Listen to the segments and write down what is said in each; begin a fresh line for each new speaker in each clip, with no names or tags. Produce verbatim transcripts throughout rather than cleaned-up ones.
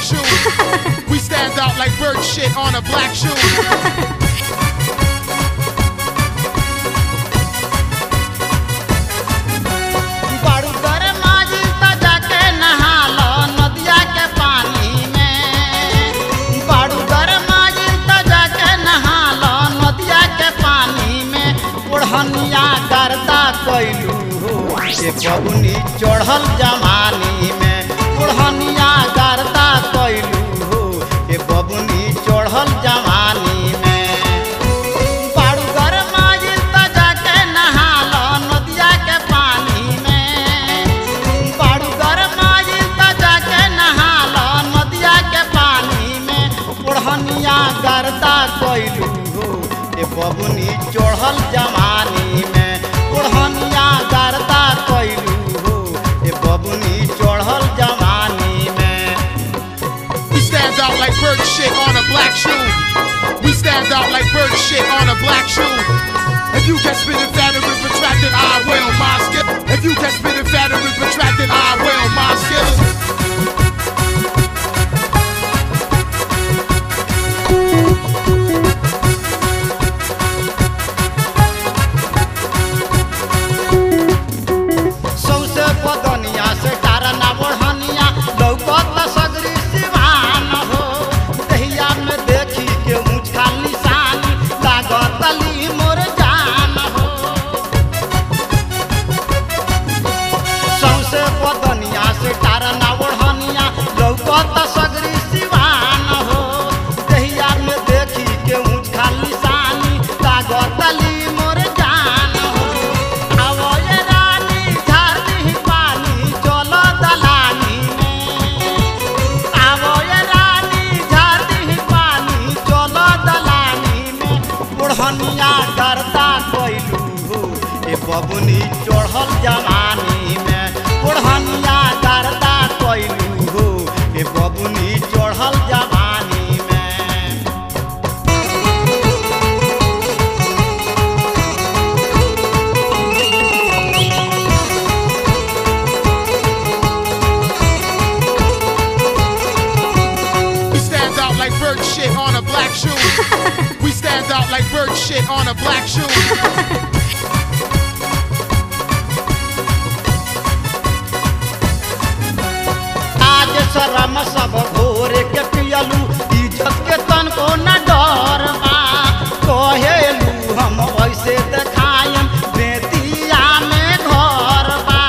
shoe. We stand out like bird shit on a black shoe.
ओढ़निया गर्दा कैलू ये बबुनी चढ़ल जवानी में। ओढ़निया गर्दा कैलू ये बबुनी चढ़ल जवानी में। बारू गरमाइल त जाके नहाल नदिया के पानी में। बारू गरमाइल त जाके नहाल नदिया के पानी में। ओढ़निया गर्दा कैलू ये बबुनी चढ़ल जवानी में। ओढ़निया गर्दा कैलू ये बबुनी चढ़ल जवानी में।
We stand out like bird shit on a black shoe. We stand out like bird shit on a black shoe. If you can spit it fatter and retracted, I will my skill. If you can spit it fatter and retracted, I will my skill.
ओढ़निया गर्दा कैलू ये बबुनी चढ़ल जवानी में। ओढ़निया गर्दा कैलू ये बबुनी चढ़ल जवानी में।
We stand out like bird shit on a black shoe. We stand out like bird shit on a black shoe.
आज शरम सब घोर के पियलू इज्जत के तन को न डर बा। कहेलू हम ऐसे देखायम बेतिया में घर बा।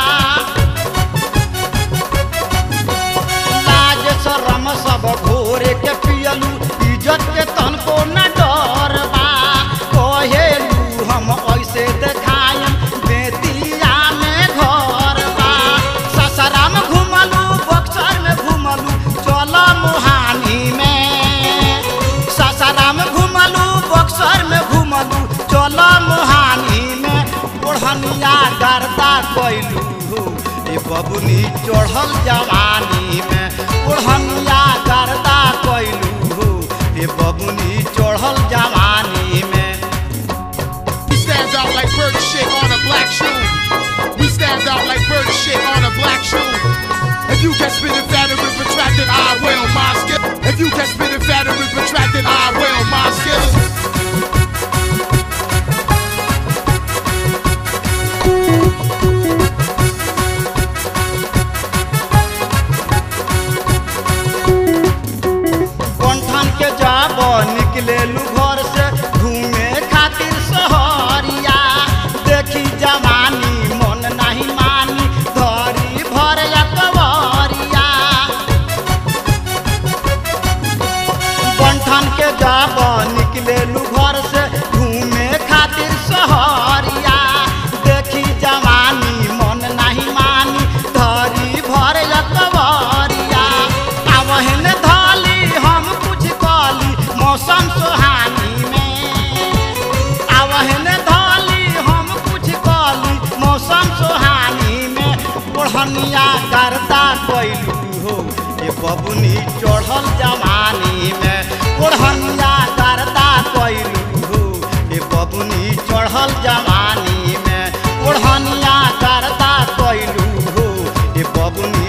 लाज शरम सब घोर के पियलू इज्जत के तन को न डर बा। कहेलू हम ऐसे देखायम बेतिया में घर बा। ससराम घुमलू बक्सर में घुमलू चल मुहानी में। ससराम घुमलू बक्सर में घुमलू चल मुहानी में। ओढ़निया गर्दा कैलू ये बबुनी चढ़ल जवानी में। ओढ़निया गर्दा कैलू ये बबुनी चढ़ल जवानी में।
We stand out like bird shit on a black shoe. We stand out like bird shit on a black shoe. If you can spit it fatter and retracted, I will my skill. If you can spit it fatter and retracted, I will my skill.
कंठन के जाब निकलेलू घर से घूमे खातिर सहरिया। देखी जवानी मन नहीं मानी धरी भर अकबरिया। कंठन के जाब निकलेलू घर से घूमे खातिर सहरिया। देखी जवानी मन नहीं मानी धरी भर अकबरिया। आवहन धाली हम कुछ काली मौसम सुहानी में। आवहन धाली हम कुछ काली मौसम सुहानी में। ओढ़निया गर्दा कैलू ये बबुनी चढ़ल जवानी में। ओढ़निया गर्दा कैलू ये बबुनी चढ़ल जवानी में। ओढ़निया गर्दा कैलू ये बबुनी